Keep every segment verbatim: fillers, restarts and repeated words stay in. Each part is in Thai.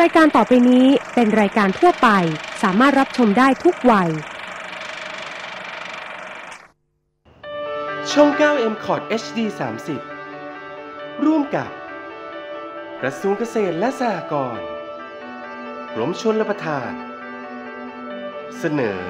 รายการต่อไปนี้เป็นรายการทั่วไปสามารถรับชมได้ทุกวัยช่อง เก้า เอ็ม คอร์ด เอช ดี สามสิบ ร่วมกับกระทรวงเกษตรและสหกรณ์กรมชลประทานเสนอ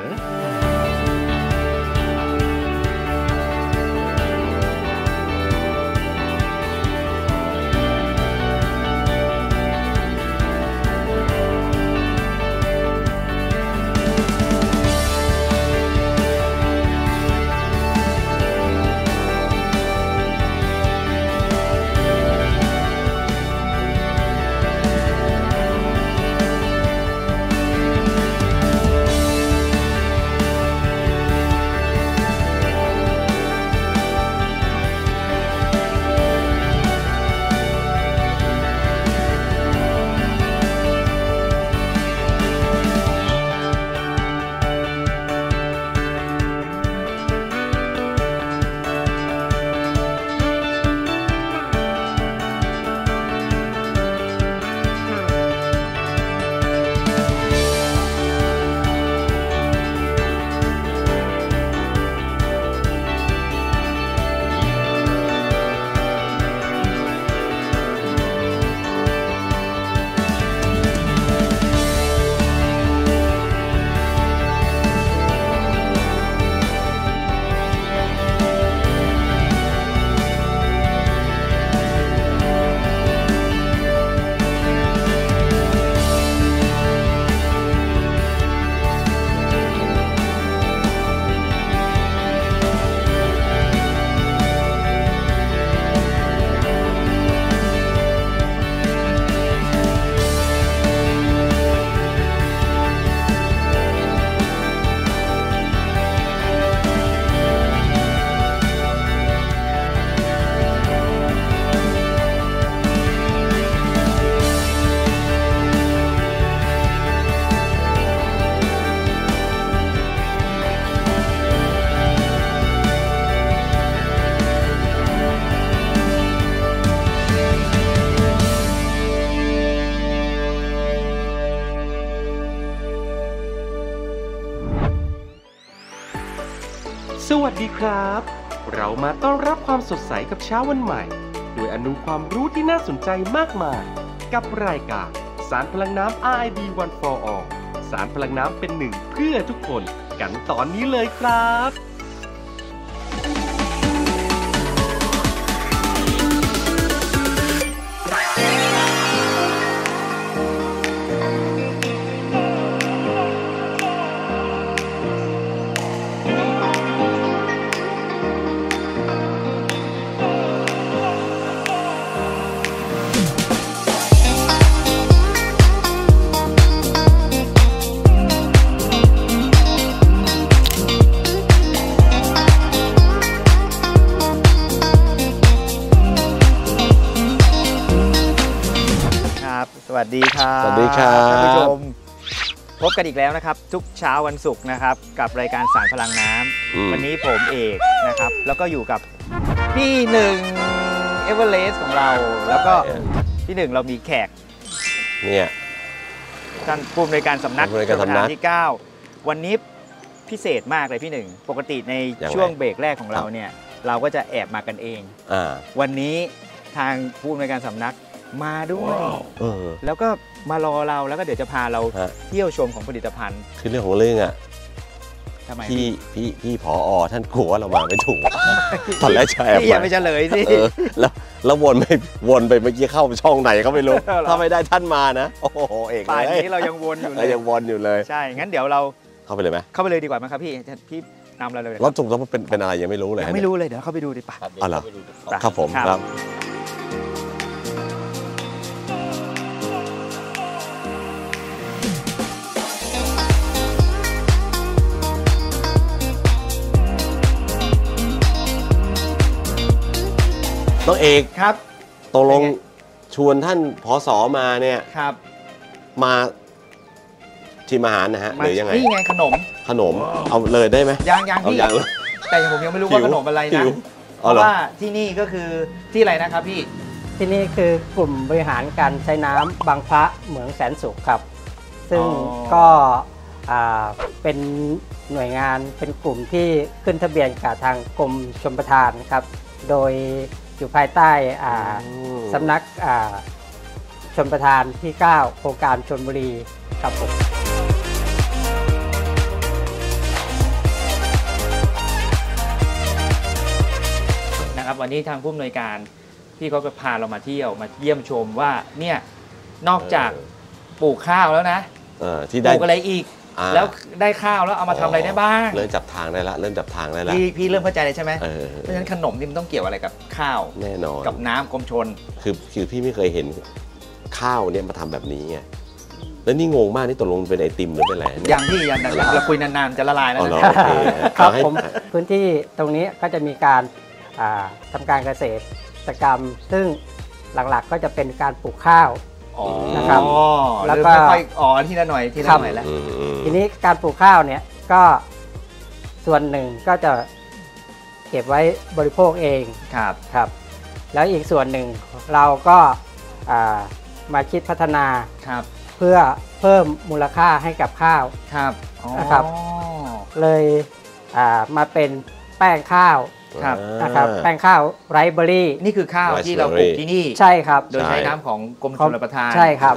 สวัสดีครับเรามาต้อนรับความสดใสกับเช้าวันใหม่โดยอนุความรู้ที่น่าสนใจมากมายกับรายการสารพลังน้ำ อาร์ ไอ บี วัน for all สารพลังน้ำเป็นหนึ่งเพื่อทุกคนกันตอนนี้เลยครับสวัสดีครับสวัสดีครับท่านผู้ชมพบกันอีกแล้วนะครับทุกเช้าวันศุกร์นะครับกับรายการสารพลังน้ำวันนี้ผมเอกนะครับแล้วก็อยู่กับพี่หนึ่งเอเวอเรสต์ของเราแล้วก็พี่หนึ่งเรามีแขกเนี่ยท่านผู้อำนวยการสำนักชลประทานที่เก้าวันนี้พิเศษมากเลยพี่หนึ่งปกติในช่วงเบรกแรกของเราเนี่ยเราก็จะแอบมากันเองวันนี้ทางผู้อำนวยการสำนักมาด้วยแล้วก็มารอเราแล้วก็เดี๋ยวจะพาเราเที่ยวชมของผลิตภัณฑ์คือเรื่องของเรื่องอ่ะทำไมพี่พี่พี่ผอ.ท่านกลัวว่าเรามาไม่ถูกตอนแรกแชร์พี่อย่าไปเฉลยสิแล้วแล้ววนไปวนไปเมื่อกี้เข้าช่องไหนก็ไม่รู้ถ้าไม่ได้ท่านมานะโอ้โหเอกป่านนี้เรายังวนอยู่เลยยังวนอยู่เลยใช่งั้นเดี๋ยวเราเข้าไปเลยไหมเข้าไปเลยดีกว่าไหมครับพี่พี่นำเราเลยรถจุกต้องเป็นเป็นอะไรยังไม่รู้เลยไม่รู้เลยเดี๋ยวเข้าไปดูดีป่ะอ๋อเหรอครับผมครับน้องเอกครับตกลงชวนท่านผส.มาเนี่ยครับมาชิมอาหารนะฮะหรือยังไงนี่ไงขนมขนมเอาเลยได้ไหมยังยังพี่แต่ผมยังไม่รู้ว่าขนมอะไรนะเพราะว่าที่นี่ก็คือที่อะไรนะครับพี่เทที่นี่คือกลุ่มบริหารการใช้น้ำบางพระเหมืองแสนสุขครับซึ่งก็เป็นหน่วยงานเป็นกลุ่มที่ขึ้นทะเบียนกับทางกรมชลประทานครับโดยอยู่ภายใต้สำนักชลประทานที่เก้าโครงการชลบุรีครับผมนะครับวันนี้ทางผู้อำนวยการพี่เขาก็พาเรามาเที่ยวมาเยี่ยมชมว่าเนี่ยนอกจากปลูกข้าวแล้วนะที่ปลูกอะไรอีกแล้วได้ข้าวแล้วเอามาทำอะไรได้บ้างเริ่มจับทางได้ละเริ่มจับทางได้ละพี่พี่เริ่มเข้าใจเลยใช่ไหมเพราะฉะนั้นขนมนี่มันต้องเกี่ยวอะไรกับข้าวแน่นอนกับน้ำกรมชลคือคือพี่ไม่เคยเห็นข้าวเนี่ยมาทำแบบนี้ไงแล้วนี่งงมากนี่ตกลงเป็นไอติมหรือเป็นอะไรยังพี่ยังเราคุยนานๆจะละลายแล้วนะครับผมพื้นที่ตรงนี้ก็จะมีการทำการเกษตรกรรมซึ่งหลักๆก็จะเป็นการปลูกข้าวนะครับแล้วก็ค่อยอ๋อทีละหน่อยทีละหน่อยแล้วทีนี้การปลูกข้าวเนี่ยก็ส่วนหนึ่งก็จะเก็บไว้บริโภคเองครับครับแล้วอีกส่วนหนึ่งเราก็มาคิดพัฒนาเพื่อเพิ่มมูลค่าให้กับข้าวนะครับเลยมาเป็นแป้งข้าวนะครับแป้งข้าวไรซ์เบอร์รี่นี่คือข้าวที่เราปลูกที่นี่ใช่ครับโดยใช้น้ำของกรมชลประทานใช่ครับ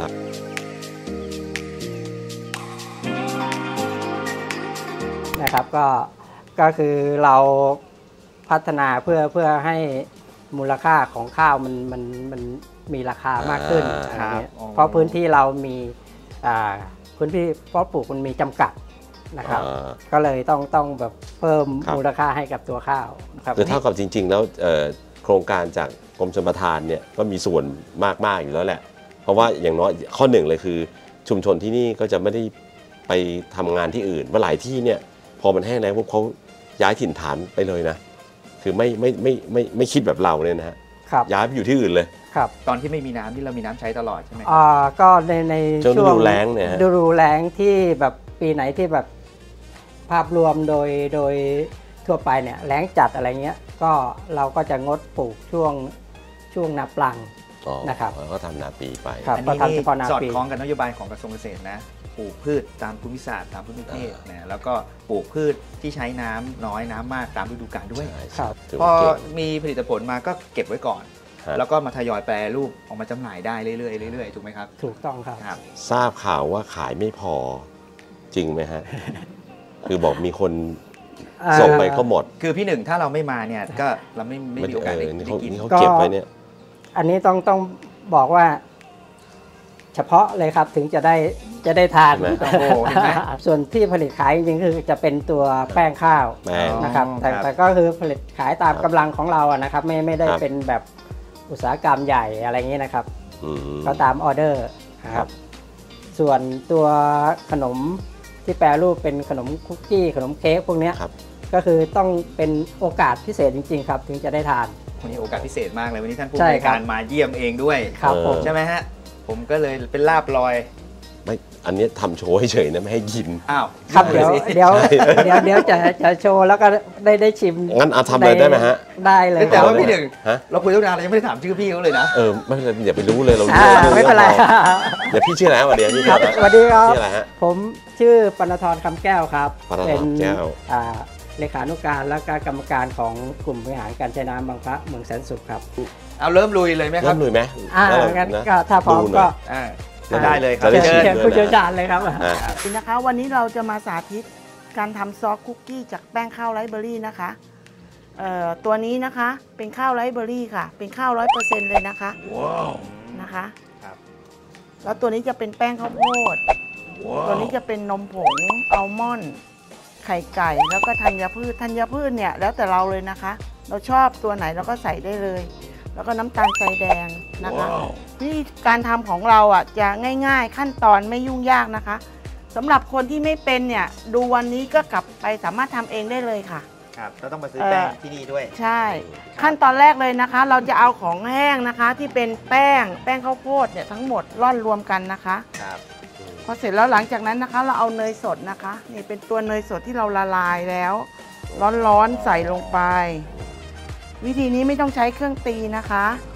นะครับก็ก็คือเราพัฒนาเพื่อเพื่อให้มูลค่าของข้าวมันมันมันมีราคามากขึ้นเพราะพื้นที่เรามีพื้นที่เพาะปลูกมันมีจำกัดนะครับก็เลยต้องต้องแบบเพิ่มมูลค่าให้กับตัวข้าวครับคือเท่ากับจริงๆแล้วโครงการจากกรมชลประทานเนี่ยก็มีส่วนมากๆอยู่แล้วแหละเพราะว่าอย่างน้อยข้อหนึ่งเลยคือชุมชนที่นี่ก็จะไม่ได้ไปทำงานที่อื่นว่าหลายที่เนี่ยพอมันแห้งแล้งพวกเขาย้ายถิ่นฐานไปเลยนะคือไม่ไม่ไม่ไม่ไม่คิดแบบเราเลยนะฮะย้ายไปอยู่ที่อื่นเลยครับตอนที่ไม่มีน้ำที่เรามีน้ำใช้ตลอดใช่ไหมอ่าก็ในในช่วงฤดูแล้งเนี่ยฤดูแล้งที่แบบปีไหนที่แบบภาพรวมโดยโดยทั่วไปเนี่ยแล้งจัดอะไรเงี้ยก็เราก็จะงดปลูกช่วงช่วงนาปลังนะครับก็ทำนาปีไปอันนี้สอดคล้องกับนโยบายของกระทรวงเกษตรนะปลูกพืชตามภูมิศาสตร์ตามภูมิประเทศนะแล้วก็ปลูกพืชที่ใช้น้ำน้อยน้ำมากตามฤดูกาลด้วยพอมีผลิตผลมาก็เก็บไว้ก่อนแล้วก็มาทยอยแปรรูปออกมาจำหน่ายได้เรื่อยๆเรื่อยๆถูกไหมครับถูกต้องครับทราบข่าวว่าขายไม่พอจริงไหมฮะคือบอกมีคนส่งไปก็หมดคือพี่หนึ่งถ้าเราไม่มาเนี่ยก็เราไม่ไม่มีโอกาสได้กินเขาเก็บไว้เนี่ยอันนี้ต้องต้องบอกว่าเฉพาะเลยครับถึงจะได้จะได้ทานส่วนที่ผลิตขายจริงๆคือจะเป็นตัวแป้งข้าวนะครับแต่แต่ก็คือผลิตขายตามกำลังของเราอะนะครับไม่ไม่ได้เป็นแบบอุตสาหกรรมใหญ่อะไรเงี้ยนะครับก็ตามออเดอร์ครับส่วนตัวขนมที่แปรรูปเป็นขนมคุกกี้ขนมเค้กพวกนี้ก็คือต้องเป็นโอกาสพิเศษจริงๆครับถึงจะได้ทานวันนี้โอกาสพิเศษมากเลยวันนี้ท่านผู้ในการมาเยี่ยมเองด้วยใช่ไหมฮะผมก็เลยเป็นลาบลอยไม่อันนี้ทำโชว์เฉยๆนะไม่ให้กินอ้าวครับเดี๋ยวเดี๋ยวเดี๋ยวเดี๋ยวจะจะโชว์แล้วก็ได้ได้ชิมงั้นเอาทำเลยได้ไหมฮะได้เลยแต่ว่าพี่หนึ่งเราคุยตั้งนานเรายังไม่ได้ถามชื่อพี่เขาเลยนะเออไม่เป็นไรอย่าไปรู้เลยเราไม่เป็นไรเดี๋ยวพี่ชื่ออะไรวันเดียวพี่ครับสวัสดีครับชื่ออะไรฮะผมชื่อปณธรคำแก้วครับเป็นเลขานุการและก็กรรมการของกลุ่มบริหารการใช้น้ำบางพระเมืองแสนสุขครับเอาเริ่มลุยเลยไหมครับเริ่มลุยไหมอ่างั้นก็ถ้าพร้อมก็ได้เลยครับเชิญผู้เชี่ยวชาญเลยครับนะคะวันนี้เราจะมาสาธิตการทำซอสคุกกี้จากแป้งข้าวไรซ์เบอร์รี่นะคะตัวนี้นะคะเป็นข้าวไรซ์เบอร์รี่ค่ะเป็นข้าวร้อยเปอร์เซ็นต์เลยนะคะว้าวนะคะแล้วตัวนี้จะเป็นแป้งข้าวโพดตัวนี้จะเป็นนมผงอัลมอนด์ไข่ไก่แล้วก็ธัญพืชธัญพืชเนี่ยแล้วแต่เราเลยนะคะเราชอบตัวไหนเราก็ใส่ได้เลยแล้วก็น้ำตาลทรายแดงนะคะวิธีการทำของเราอ่ะจะง่ายๆขั้นตอนไม่ยุ่งยากนะคะสำหรับคนที่ไม่เป็นเนี่ยดูวันนี้ก็กลับไปสามารถทำเองได้เลยค่ะครับเราต้องมาซื้อแป้งที่นี่ด้วยใช่ขั้นตอนแรกเลยนะคะเราจะเอาของแห้งนะคะที่เป็นแป้งแป้งข้าวโพดเนี่ยทั้งหมดร่อนรวมกันนะคะครับพอเสร็จแล้วหลังจากนั้นนะคะเราเอาเนยสดนะคะนี่เป็นตัวเนยสดที่เราละลายแล้วร้อนๆใส่ลงไปวิธีนี้ไม่ต้องใช้เครื่องตีนะคะ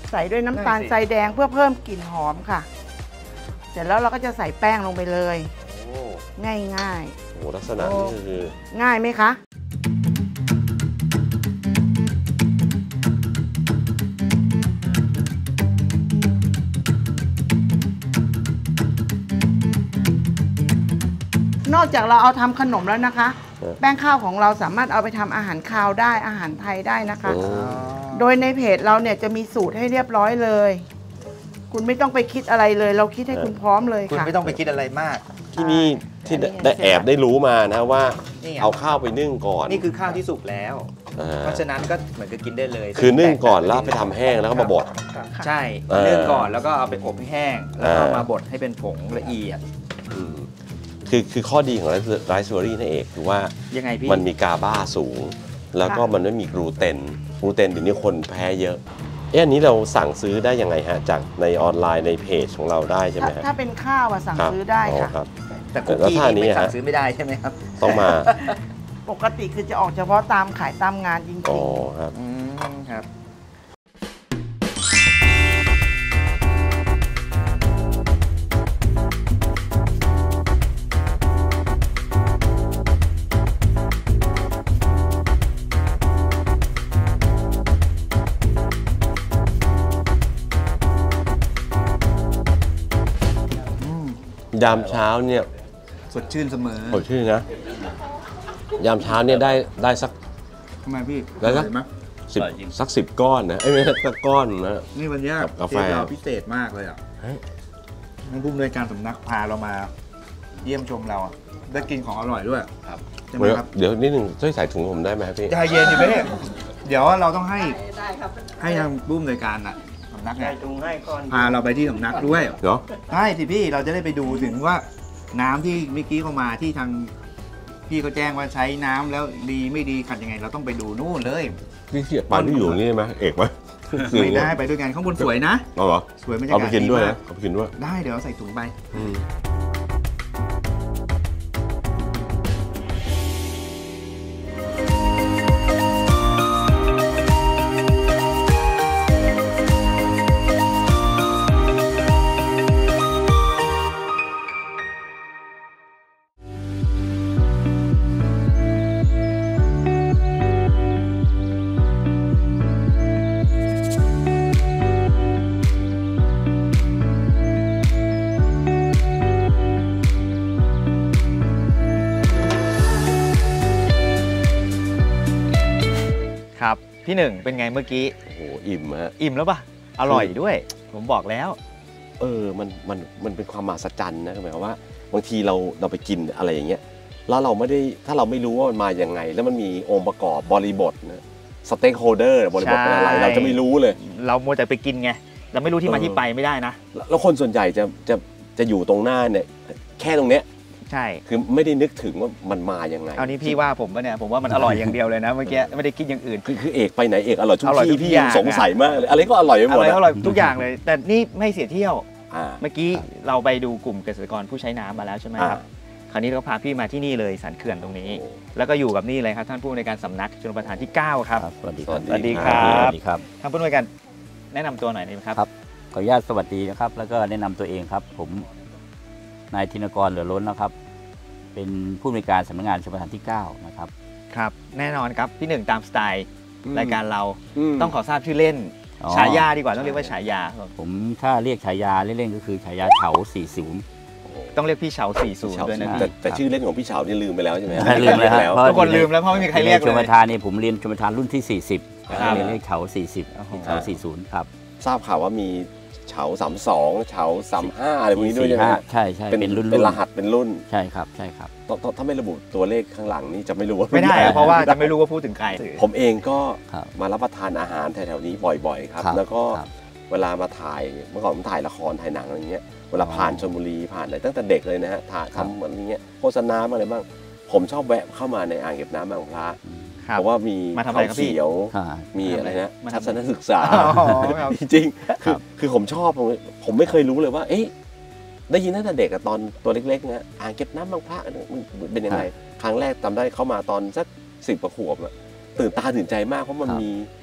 ใส่ด้วยน้ำตาลทรายแดงเพื่อเพิ่มกลิ่นหอมค่ะ เสร็จแล้วเราก็จะใส่แป้งลงไปเลยโอ้ง่ายง่ายโหลักษณะนี้คือง่ายไหมคะนอกจากเราเอาทำขนมแล้วนะคะ แป้งข้าวของเราสามารถเอาไปทำอาหารคาวได้อาหารไทยได้นะคะ โดยในเพจเราเนี่ยจะมีสูตรให้เรียบร้อยเลย คุณไม่ต้องไปคิดอะไรเลย เราคิดให้คุณพร้อมเลยคุณค่ะไม่ต้องไปคิดอะไรมากที่นี่ที่อันนี้ได้แอบได้รู้มานะว่านี่ไงเอาข้าวไปนึ่งก่อนนี่คือข้าวที่สุกแล้วอ่าเพราะฉะนั้นก็เหมือนกับกินได้เลยคือนึ่งก่อนแล้วไปทำแห้งแล้วก็มาบดใช่เออนึ่งก่อนแล้วก็เอาไปอบให้แห้ง แล้วก็เออมาบดให้เป็นผงละเอียดอืมคือคือข้อดีของไรซ์ไรซ์เบอรี่นั่นเองคือว่ายังไงพี่มันมีกาบาสูง แล้วก็มันไม่มีกลูเตนกลูเตนเดี๋ยวนี้คนแพ้เยอะเอ๊ะอันนี้เราสั่งซื้อได้ยังไงฮะจากในออนไลน์ในเพจของเราได้ใช่ไหมถ้าฮะถ้าเป็นข้าวอะสั่งครับซื้อได้ค่ะครับแต่คุกแล้วกี้ท่านี้นี่ไม่สั่งฮะซื้อไม่ได้ใช่ไหมครับต้องมาปกติคือจะออกเฉพาะตามขายตามงานจริอ๋อง ครับอืมครับยามเช้าเนี่ยสดชื่นเสมอสดชื่นนะ ยามเช้าเนี่ยได้ได้สักทำไมพี่แล้วก็อร่อยไหมสิบสักสิบก้อนนะเอ้ยไม่ใช่สักก้อนนะนี่วันนี้กับกาแฟเชฟเราพิเศษมากเลยอ่ะเฮ้ยท่านผู้อำนวยการสำนักพาเรามา เยี่ยมชมเราอะได้กินของอร่อยด้วยครับใช่ไหมครับเดี๋ยวนิดนึงช่วยใส่ถุงผมได้ไหมครับพี่ใจเย็นอยู่ไหมเนี่ยเดี๋ยวเราต้องให้ให้ทางผู้อำนวยการน่ะสำนักเนี่ยพาเราไปที่สำนักด้วยเนาะใช่สิพี่เราจะได้ไปดูถึงว่าน้ำที่เมื่อกี้เขามาที่ทางพี่เขาแจ้งว่าใช้น้ำแล้วดีไม่ดีขัดยังไง เราต้องไปดูนู่นเลยนี่เสียปานที่อยู่นี่ไหมเอกไหมไม่ได้ไปด้วยกันข้างบนสวยนะเอาเหรอสวยบรรยากาศเอาไปกินด้วยดีมานะกเอาไปกินด้วยได้เดี๋ยวเราใส่ถุงไปอืมครับพี่หนึ่งเป็นไงเมื่อกี้โอ้โหอิ่มฮะอิ่มแล้วป่ะอร่อยด้วย ผมบอกแล้วเออมันมันมันเป็นความมหัศจรรย์นะหมายความว่าบางทีเราเราไปกินอะไรอย่างเงี้ยแล้วเราไม่ได้ถ้าเราไม่รู้ว่ามันมาอย่างไง แล้วมันมีองค์ประกอบบริบทนะสเต็กโฮเดอร์บริบทเป็นอะไรใช่เราจะไม่รู้เลยเรามัวแต่ไปกินไงเราไม่รู้ที่มาเออที่ไปไม่ได้นะแล้วคนส่วนใหญ่จะจะจะอยู่ตรงหน้าเนี่ยแค่ตรงเนี้ยใช่คือไม่ได้นึกถึงว่ามันมาอย่างไงเอานี้พี่ว่าผมปะเนี่ยผมว่ามันอร่อยอย่างเดียวเลยนะเมื่อกี้ไม่ได้คิดอย่างอื่นคือคือเอกไปไหนเอกอร่อยทุกอร่อยทุที่กพี่อยัย่าง งสงสัยมากเลยอะไรก็อร่อยไปหอมดร่อยนะอร่อยทุกอย่างเลย แต่นี่ไม่เสียเที่ยวอ่าเมื่อกี้เราไปดูกลุ่มเกษตรกรผู้ใช้น้ำมาแล้วใช่ไหมครับอ่าคราวนี้เราพาพี่มาที่นี่เลยสันเขื่อนตรงนี้โอ้แล้วก็อยู่กับนี่เลยครับท่านผู้ในวยการสำนักชลประทานที่เก้าครับครับสวัสดีสครัวับสสวัสดีดีคครัรับสวัสดีครับท่านผู้ในวยการแนะนำตัวหน่อยได้ไหมครับครับ ขออนุญาตสวัสดีนะครับ แล้วก็แนะนำตัวเองครับ ผมนายธินกรเหลือล้นนะครับ เป็นผู้อำนวยการสำนักงานชลประทานที่เก้านะครับครับแน่นอนครับพี่หนึ่งตามสไตล์อืมรายการเรามต้องขอทราบชื่อเล่นอ๋อฉายาดีกว่าต้องเรียกว่าฉายาผมถ้าเรียกฉายาเล่นๆก็คือฉายาเฉาสี่สิบต้องเรียกพี่เฉาสี่ศูนเฉาย์ด้วยนะแต่พี่แต่ชื่อเล่นของพี่เฉานี่ลืมไปแล้วใช่ไหมลืมแล้วครับเพราะทุกคนลืมแล้วเพราะไม่มีใครเรียกชเลลปยระทานนี่ผมเรียนชลประทานรุ่นที่สี่สิบครับเรียนเรียกเฉาสี่สิบโอ้โหเฉาสี่สิบครับทราบข่าวว่ามีเฉาสามสองเฉาสามห้าอะไรพวกนี้ด้วยใช่ไหมสี่ฮะห้าใช่ใช่เป็นรุ่นเป็นรหัสเป็นรุ่นใช่ครับใช่ครับต้องต้องถ้าไม่ระบุตัวเลขข้างหลังนี่จะไม่รู้ว่าไม่ได้รุ่นหนเพราะว่าจะไม่รู้ว่าพูดถึงใครผมเองก็ครับมารับประทานอาหารแถวๆนี้บ่อยๆครับครับแล้วก็ครับเวลามาถ่ายเมื่อก่อนผมถ่ายละครถ่ายหนังอะไรเงี้ยเวลาอ๋อผ่านชลบุรีผ่านอะไรตั้งแต่เด็กเลยนะฮะถ่ายครับทำอะไรเงี้ยโฆษณาอะไรบ้างผมชอบแวะเข้ามาในอ่างเก็บน้ำบางพระครับเพราะว่ามีมาทำอะไรครับพี่ข้วเขียวค่ะมีอะไรนะมาทำอะไรทัศนศึกษาอ๋อครับจริงๆครัคือบ คือผมชอบผมผมไม่เคยรู้เลยว่า เอ๊ะได้ยินตั้งแต่เด็กอะตอนตัวเล็กๆนะอ่างเก็บน้ำบางพระเนี่ยมันเป็นยังไงครั้งแรกจำได้เข้ามาตอนสักสิบกว่าขวบอะตื่นตาตื่นใจมากเพราะมันมี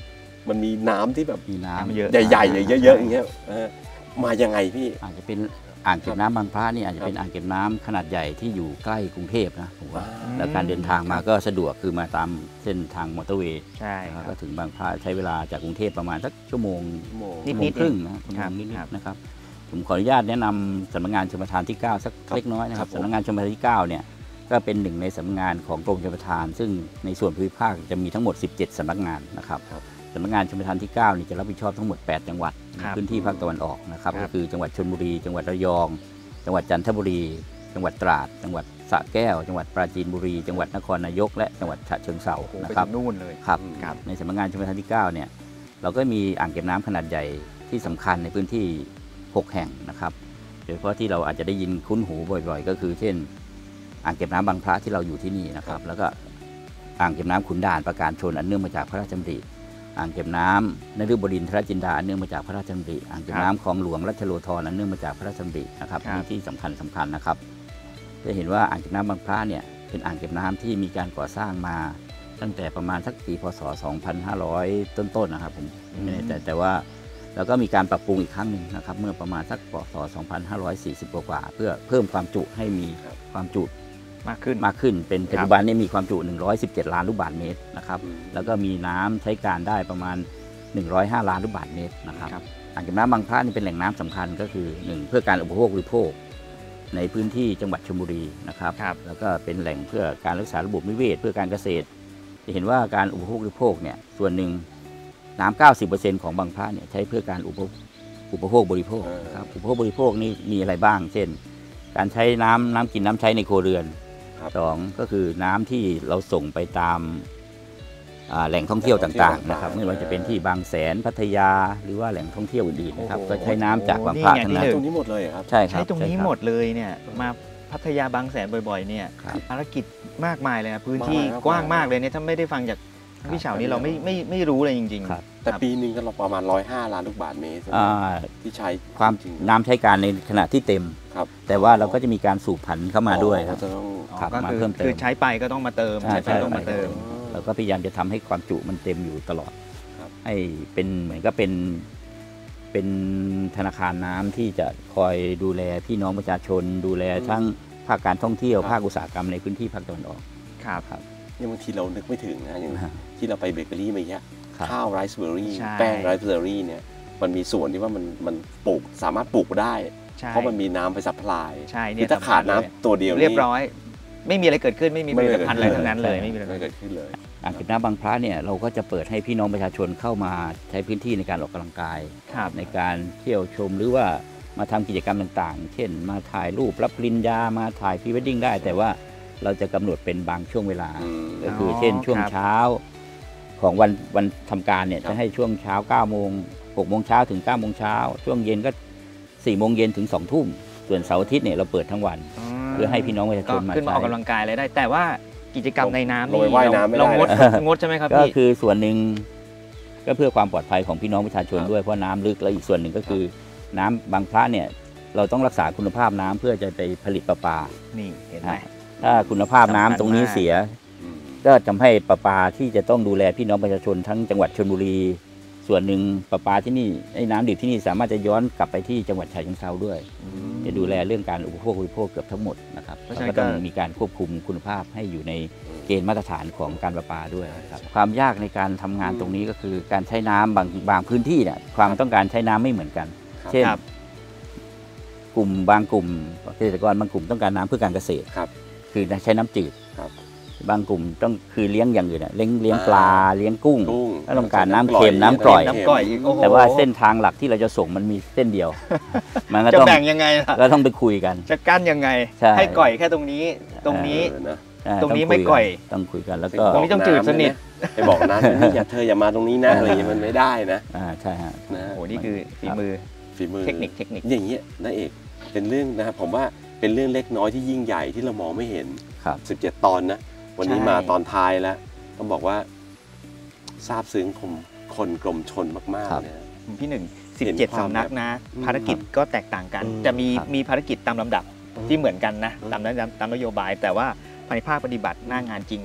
มันมีน้ำที่แบบมีน้ำเยอะใหญ่ๆเยอะๆอย่างเงี้ยเออมายังไงพี่อาจจะเป็นอ่างเก็บน้ำบางพระนี่อาจจะเป็นอ่างเก็บน้ำขนาดใหญ่ที่อยู่ใกล้กรุงเทพนะผมว่าแล้วการเดินทางมาก็สะดวกคือมาตามเส้นทางมอเตอร์เวย์ใช่นะครับคก็รับถึงบางพระใช้เวลาจากกรุงเทพประมาณสักชั่วโมงนิดๆชั่วโมงครึ่งนะชั่วโมครับงนิดครับๆนะครับผมขออนุญาตแนะนำสำนักงานชลประทานที่ เก้า สักเล็กน้อยนะครับครับผมสำนักงานชลประทานที่ เก้าเนี่ยก็เป็นหนึ่งในสำนักงานของกรมชลประทาน ซึ่งในส่วนภูมิภาคจะมีทั้งหมดสิบเจ็ดสำนักงานนะครับสำนักงานชลประทานที่ เก้านี่จะรับผิดชอบทั้งหมดแปดจังหวัดในครับพื้นที่ภาคตะวันออกนะครับครับก็คือจังหวัดชลบุรีจังหวัดระยอง จังหวัดจันทบุรี จังหวัดตราด จังหวัดสระแก้ว จังหวัดปราจีนบุรี จังหวัดนครนายก และจังหวัดฉะเชิงเทราโอ้โหนะไปครัถึบงนู่นเลยครับครับในสำนักงานชลประทานที่ เก้าเนี่ยเราก็มีอ่างเก็บน้ำขนาดใหญ่ที่สำคัญในพื้นที่หกแห่งนะครับโดยเฉพาะที่เราอาจจะได้ยินคุ้นหูบ่อยๆ ก็คือเช่น อ่างเก็บน้ำบางพระที่เราอยู่ที่นี่นะครับแล้วก็อ่างเก็บน้ำขุนด่านประการชนอันเนื่องมาจากพระราชดำริอ่างเก็บน้ำนฤบดินทรจินดาอันเนื่องมาจากพระราชดำริอ่างเก็บน้ำคลองหลวงรัชโลธรอันเนื่องมาจากพระราชดำรินะครับครับนี่ที่สำคัญสำคัญนะครับจะเห็นว่าอ่างเก็บน้ำบางพระเนี่ยเป็นอ่างเก็บน้ำที่มีการก่อสร้างมาตั้งแต่ประมาณสักปีพศ สองพันห้าร้อย ต้นๆนะครับผมไม่แน่ใจแต่ว่าแล้วก็มีการปรับปรุงอีกครั้งหนึ่งนะครับเมื่อประมาณสักพศ สองพันห้าร้อยสี่สิบ กว่าๆเพื่อเพิ่มความจุให้มีความจุมากขึ้นมากขึ้นเป็นปัจจุบันนี้มีความจุ หนึ่งร้อยสิบเจ็ด ล้านลูกบาศก์เมตรนะครับอืมแล้วก็มีน้ำใช้การได้ประมาณ หนึ่งร้อยห้า ล้านลูกบาศก์เมตรนะครับครับอ่างเก็บน้ำบางพระนี่เป็นแหล่งน้ำสำคัญก็คือหนึ่งเพื่อการอุปโภคบริโภคในพื้นที่จังหวัดชลบุรีนะครับครับแล้วก็เป็นแหล่งเพื่อการรักษาระบบนิเวศเพื่อการเกษตร จะเห็นว่าการอุปโภคบริโภคเนี่ยส่วนหนึ่งน้ำ เก้าสิบเปอร์เซ็นต์ ของบางพระเนี่ยใช้เพื่อการอุปอุปโภคบริโภคนะครับอุปโภคบริโภคนี่มีอะไรบ้าง เช่น การใช้น้ำน้ำกินน้ำใช้ในครัวเรือน สองก็คือน้ำที่เราส่งไปตามอ่าแหล่งท่องเที่ยวต่างๆนะครับไม่ว่าจะเป็นที่บางแสนพัทยาหรือว่าแหล่งท่องเที่ยวอื่นๆนะครับโอ้โหก็ใช้น้ำจากบางพระนี่ไงทั้งที่นั้หนนึ่ตรงนี้หมดเลยเหรอครับใช่ครับใช้ตรงนี้ใช่คบหมดเลยเนี่ยมาพัทยาบางแสนบ่อยๆเนี่ยครับภารกิจมากมายเลยนะพื้นที่มากมายกว้างมากเลยเนี่ยถ้าไม่ได้ฟังจากพี่เฉานี่เราไม่ไม่ไม่รู้เลยจริงๆครับแต่ปีหนึ่งก็เราประมาณร้อยห้าล้านลูกบาศก์เมตรใช่ไหมอ่าที่ใช้ความจริงน้ำใช้การในขณะที่เต็มครับแต่ว่าเราก็จะมีการสูบผันเข้ามาด้วยครับจะต้องครับก็มาคือเพิ่มเติมคือใช้ไปก็ต้องมาเติมใช่ใช้ไปต้องมาเติมเราก็พยายามจะทำให้ความจุมันเต็มอยู่ตลอดครับให้เป็นเหมือนก็เป็นเป็นธนาคารน้ำที่จะคอยดูแลพี่น้องประชาชน ดูแลทั้งภาคการท่องเที่ยวภาคอุตสาหกรรมในพื้นที่ภาคตะวันออกครับครับเนี่ยบางทีเรานึกไม่ถึงนะอย่างฮะที่เราไปเบเกอรี่มาเนี้ยครับข้าวไรซ์เบอร์รี่ใช่แป้งไรซ์เบอร์รี่เนี่ยมันมีส่วนที่ว่ามันมันปลูกสามารถปลูกได้ใช่เพราะมันมีน้ำไปซัพพลายใช่เนี่คืยอถ้าขาดน้ำสำคัญเลยตัวเดียวนี่เรียบร้อย ไม่มีอะไรเกิดขึ้นไม่มีผลิตภัณฑ์อะไรไม่เกิดทั้งนั้นเลยใช่ไม่มีอะไรไม่เกิดขึ้นเลยอ่างเก็บน้ำบางพระเนี่ยเราก็จะเปิดให้พี่น้องประชาชนเข้ามาใช้พื้นที่ในการออกกำลังกายครับในการเที่ยวชมหรือว่ามาทำกิจกรรมต่างๆ เช่น มาถ่ายรูปรับปริญญามาถ่ายพรีเวดดิ้งได้ แต่ว่าเราจะกำหนดเป็นบางช่วงเวลาอืมก็คืออ๋อเช่นช่วงครับเช้าของวันวันทำการเนี่ยครับจะให้ช่วงเช้าเก้าโมงหกโมงเช้าถึงเก้าโมงเช้าช่วงเย็นก็สี่โมงเย็นถึงสองทุ่มส่วนเสาร์อาทิตย์เนี่ยเราเปิดทั้งวัน เพื่อให้พี่น้องประชาชก็นมาขึ้นมาอใช้อกกำลังกายอะไรได้ แต่ว่ากิจกรรมในน้ำลงไปว่ายน้ำไม่ได้เรางดนะงดใช่ไหมครับก็พี่คือส่วนหนึ่งก็เพื่อความปลอดภัยของพี่น้องประชาชนครับด้วยเพราะน้ำลึกและอีกส่วนหนึ่งก็คือน้ำบางพระเนี่ยเราต้องรักษาคุณภาพน้ำเพื่อจะไปผลิตประปานี่เห็นไหมถ้าคุณภาพน้ำตรงนี้เสียอืมก็ทำให้ประปาที่จะต้องดูแลพี่น้องประชาชนทั้งจังหวัดชลบุรี ส่วนหนึ่งประปาที่นี่ไอ้น้ำดื่มที่นี่สามารถจะย้อนกลับไปที่จังหวัดฉะเชิงเทราด้วย จะดูแลเรื่องการอุปโภคบริโภคเกือบทั้งหมดนะครับเพราะฉะนั้แล้วนก็ต้องก็มีการควบคุมคุณภาพให้อยู่ในเกณฑ์มาตรฐานของการประปาด้วยนะครับความยากในการทำงานตรงนี้ก็คือการใช้น้ำบางบางพื้นที่เนี่ยความต้องการใช้น้ำไม่เหมือนกันครับเช่นครับกลุ่มบางกลุ่มเกษตรกรบางกลุ่มต้องการน้ำเพื่อการเกษตรครับคือใช้น้ำจืดครับบางกลุ่มต้องคือเลี้ยงอย่างอื่นอะเลี้ยงเลี้ยงปลาเลี้ยงกุ้งกุ้งแล้วต้องการน้ำเค็มน้ำกร่อยน้ำกร่อยอีกโอ้โหแต่ว่าเส้นทางหลักที่เราจะส่งมันมีเส้นเดียว มันก็จะต้องแบ่งยังไงล่ะก็ต้องไปคุยกันจะกั้นยังไงใช่ให้ก่อยแค่ตรงนี้ ตรงนี้เออนะอ่าตรงนี้คุไม่ก่อยต้องคุยกันแล้วก็ตรงนี้ต้องจืดสนิทไปบอกนะนี่อย่าเธออย่ามาตรงนี้นะอะไรอย่างเงี้ยมันไม่ได้นะอ่าใช่ฮะนะโอ้โหนี่คือฝีมือฝีมือเทคนิคเทคนิคอย่างเงี้ยนะเอกเป็นเรื่องนะครับผมว่าเป็นเรื่องเล็กน้อยที่ยิ่งใหญ่ที่เรามองไม่เห็นครับสิบเจ็ด ตอนนะวันนี้ใช่มาตอนท้ายแล้วต้องบอกว่าซาบซึ้งคนคนกรมชนมากครับๆเลยนะพี่หนึ่งเห็นสิบเจ็ดความสำนักนะอืมภารกิจก็แตกต่างกันอืมจะมีครับมีภารกิจตามลำดับอืมที่เหมือนกันนะอืมตามนั้นตามนโยบาย แต่ว่าภายในภาคปฏิบัติหน้างานจริงนะ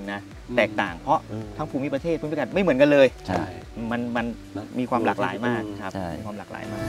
แตกต่างเพราะทั้งภูมิประเทศภูมิประการไม่เหมือนกันเลยใช่มันมันมีความหลากหลายมากครับมีความหลากหลายมาก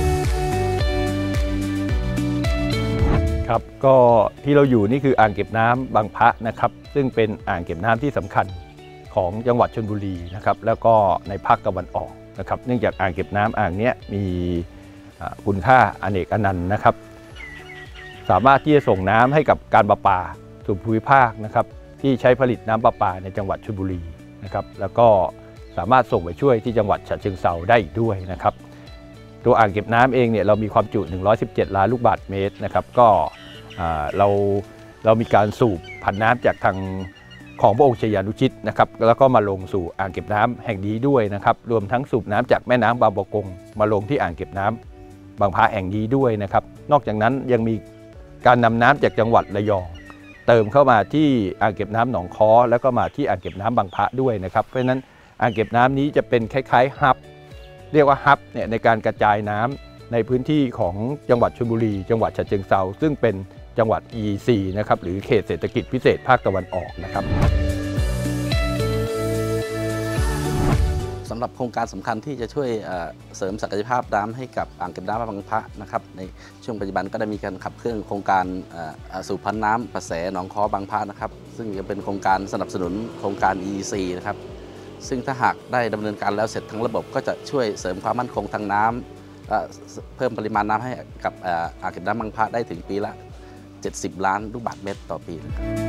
ครับก็ที่เราอยู่นี่คืออ่างเก็บน้ำบางพระนะครับซึ่งเป็นอ่างเก็บน้ำที่สำคัญของจังหวัดชลบุรีนะครับแล้วก็ในภาคตะวันออกนะครับเนื่องจากอ่างเก็บน้ำอ่างนี้มีคุณค่าอเนกอนันต์นะครับสามารถที่จะส่งน้ำให้กับการประปาส่วนภูมิภาคนะครับที่ใช้ผลิตน้ำประปาในจังหวัดชลบุรีนะครับแล้วก็สามารถส่งไปช่วยที่จังหวัดฉะเชิงเทราได้อีกด้วยนะครับตัวอ่างเก็บน้ำเองเนี่ยเรามีความจุหนึ่งร้อยสิบเจ็ดล้านลูกบาศก์เมตรนะครับก็เราเรามีการสูบผันน้ำจากทางของพระองค์ชยานุชิตนะครับแล้วก็มาลงสู่อ่างเก็บน้ำแห่งนี้ด้วยนะครับรวมทั้งสูบน้ำจากแม่น้ำบางประกงมาลงที่อ่างเก็บน้ำบางพระแห่งนี้ด้วยนะครับนอกจากนั้นยังมีการนำน้ำจากจังหวัดระยองเติมเข้ามาที่อ่างเก็บน้ำหนองค้อแล้วก็มาที่อ่างเก็บน้ำบางพระด้วยนะครับเพราะฉะนั้นอ่างเก็บน้ำนี้จะเป็นคล้ายๆฮับเรียกว่าฮับเนี่ยในการกระจายน้ำในพื้นที่ของจังหวัดชลบุรีจังหวัดฉะเชิงเทราซึ่งเป็นจังหวัด อี ซี นะครับหรือเขตเศรษฐกิจพิเศษภาคตะวันออกนะครับสำหรับโครงการสำคัญที่จะช่วยเสริมศักยภาพน้ำให้กับอ่างเก็บน้ำบางพระนะครับในช่วงปัจจุบันก็ได้มีการขับเคลื่อนโครงการสูบพันน้ำประแสหนองค้อบางพระนะครับซึ่งจะเป็นโครงการสนับสนุนโครงการ อี ซี นะครับซึ่งถ้าหากได้ดำเนินการแล้วเสร็จทั้งระบบก็จะช่วยเสริมความมั่นคงทางน้ำเพิ่มปริมาณน้ำให้กับอ่างเก็บน้ำบางพระได้ถึงปีละเจ็ดสิบล้านลูกบาศก์เมตรต่อปี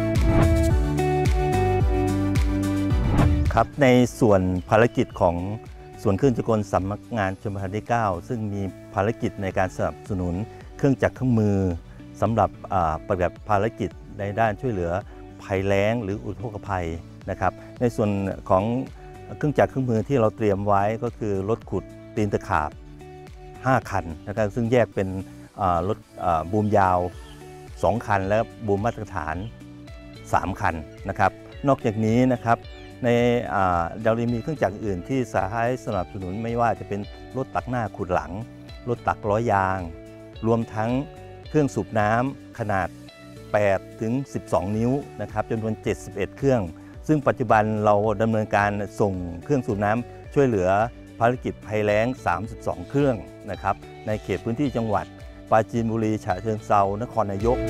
ครับในส่วนภารกิจของส่วนเครื่องจักรกลสำนักงานชลประทานที่เก้าซึ่งมีภารกิจในการสนับสนุนเครื่องจักรเครื่องมือสำหรับปฏิบัติภารกิจในด้านช่วยเหลือภัยแล้งหรืออุทกภัยนะครับในส่วนของเครื่องจักรเครื่องมือที่เราเตรียมไว้ก็คือรถขุดตีนตะขาบห้าคันนะครับซึ่งแยกเป็นรถบูมยาวสองคันและบูมมาตรฐานสามคันนะครับนอกจากนี้นะครับในเรายังมีเครื่องจักรอื่นที่สามารถสนับสนุนไม่ว่าจะเป็นรถตักหน้าขุดหลังรถตักล้อยาง รวมทั้งเครื่องสูบน้ำขนาดแปดถึงสิบสองนิ้วนะครับจำนวนเจ็ดสิบเอ็ดเครื่องซึ่งปัจจุบันเราดำเนินการส่งเครื่องสูบน้ำช่วยเหลือภารกิจภัยแล้งสามสิบสองเครื่องนะครับในเขตพื้นที่จังหวัดปราจีนบุรีฉะเชิงเทรานครนายก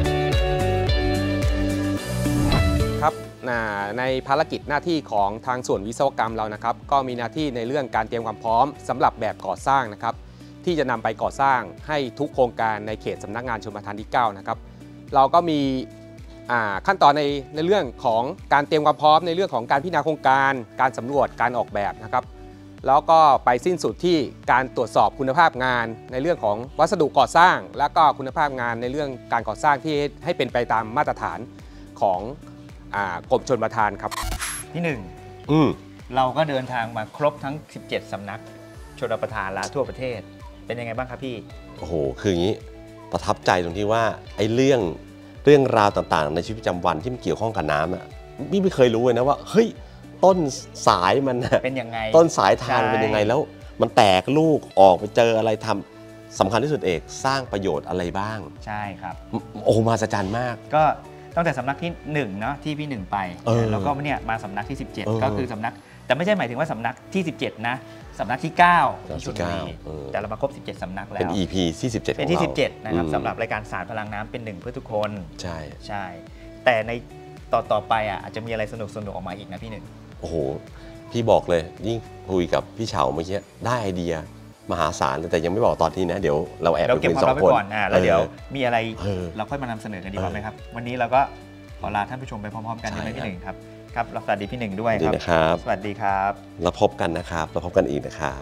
ครับในภารกิจหน้าที่ของทางส่วนวิศวกรรมเรานะครับก็มีหน้าที่ในเรื่องการเตรียมความพร้อมสำหรับแบบก่อสร้างนะครับที่จะนำไปก่อสร้างให้ทุกโครงการในเขตสำนักงานชลประทานที่เก้านะครับเราก็มีขั้นตอนในในเรื่องของการเตรียมความพร้อมในเรื่องของการพิจารณาโครงการการสำรวจการออกแบบนะครับแล้วก็ไปสิ้นสุดที่การตรวจสอบคุณภาพงานในเรื่องของวัสดุก่อสร้างและก็คุณภาพงานในเรื่องการก่อสร้างที่ให้เป็นไปตามมาตรฐานของกรมชลประทานครับที่หนึ่งเราก็เดินทางมาครบทั้งสิบเจ็ดสำนักชลประทานและทั่วประเทศเป็นยังไงบ้างครับพี่โอ้โหคืออย่างนี้ประทับใจตรงที่ว่าไอ้เรื่องเรื่องราวต่างๆในชีวิตประจำวันที่มันเกี่ยวข้องกับน้ำอ่ะพี่ไม่เคยรู้เลยนะว่าเฮ้ยต้นสายมันเป็นยังไงต้นสายทานเป็นยังไงแล้วมันแตกลูกออกไปเจออะไรทำสำคัญที่สุดเอกสร้างประโยชน์อะไรบ้างใช่ครับโอ้มหัศจรรย์มากก็ตั้งแต่สำนักที่หนึ่งเนาะที่พี่หนึ่งไปแล้วก็เนี่ยมาสำนักที่สิบเจ็ดก็คือสำนักแต่ไม่ใช่หมายถึงว่าสำนักที่สิบเจ็ดนะสำนักที่เก้าที่ชลบุรีแต่เรามาครบสิบเจ็ดสำนักแล้วเป็น อี พี ที่สิบเจ็ดเป็นที่สิบเจ็ดนะครับสำหรับรายการสารพลังน้ำเป็นหนึ่งเพื่อทุกคนใช่ใช่แต่ในต่อต่อไปอ่ะอาจจะมีอะไรสนุกสนุกออกมาอีกนะพี่หนึ่งโอ้โหพี่บอกเลยยิ่งคุยกับพี่เฉาเมื่อกี้ได้ไอเดียมหาศาลแต่ยังไม่บอกตอนนี้นะเดี๋ยวเราแอบไปคุยสองคนแล้วเดี๋ยวมีอะไรเราค่อยมานำเสนอกันดีกว่าไหมครับวันนี้เราก็ขอลาท่านผู้ชมไปพร้อมๆกันในพี่หนึ่งครับครับสวัสดีพี่หนึ่งด้วยครับสวัสดีครับเราพบกันนะครับเราพบกันอีกนะครับ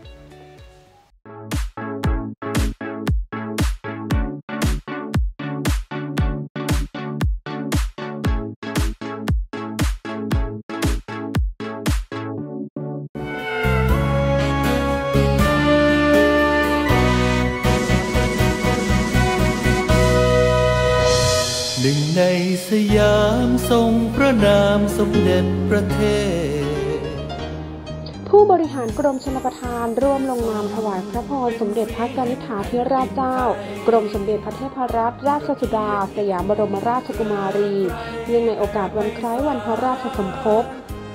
หนึ่งในสยามทรงพระนามสมเด็จพระเทพผู้บริหารกรมชลประทานร่วมลงนามถวายพระพรสมเด็จพระกนิษฐาธิราชเจ้ากรมสมเด็จพระเทพรัตนราชสุดาสยามบรมราชกุมารีเนื่องในโอกาสวันคล้ายวันพระราชสมภพ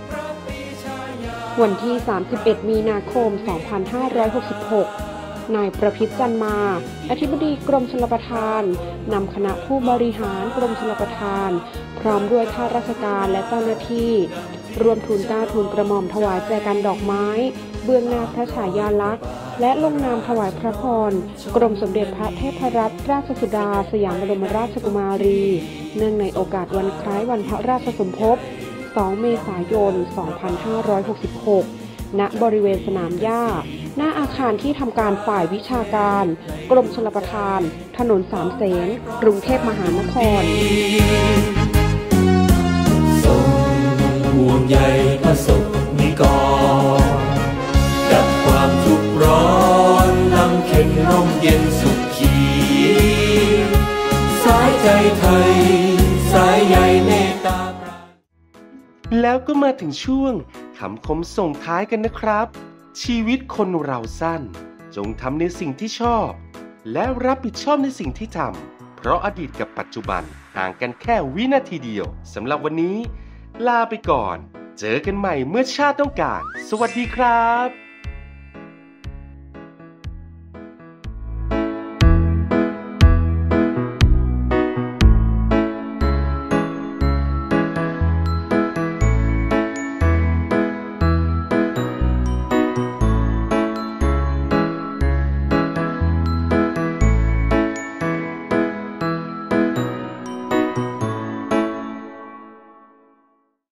วันที่ สามสิบเอ็ด มีนาคม สองพันห้าร้อยหกสิบหก นายประพิตรจันมาอธิบดีกรมชลประทานนำคณะผู้บริหารกรมชลประทานพร้อมด้วยข้าราชการและเจ้าหน้าที่รวมทูลเกล้าทูลกระหม่อมถวายแจกันดอกไม้เบื้องหน้าพระฉายาลักษณ์และลงนามถวายพระพรกรมสมเด็จพระเทพรัตนราชสุดาสยามบรมราชกุมารีเนื่องในโอกาสวันคล้ายวันพระราชสมภพ สอง เมษายน สองพันห้าร้อยหกสิบหก ณ บริเวณสนามหญ้าหน้าอาคารที่ทำการฝ่ายวิชาการกรมชลประทานถนนสามเสนกรุงเทพมหานครห่วงใยประสบนิกรดับความทุกข์ร้อนนำเข็นร่มเย็นสุขีสายใจไทยสายใยเมตตาแล้วก็มาถึงช่วงคำคมส่งท้ายกันนะครับชีวิตคนเราสั้นจงทำในสิ่งที่ชอบและรับผิดชอบในสิ่งที่ทำเพราะอดีตกับปัจจุบันห่างกันแค่วินาทีเดียวสำหรับวันนี้ลาไปก่อนเจอกันใหม่เมื่อชาติต้องการสวัสดีครับ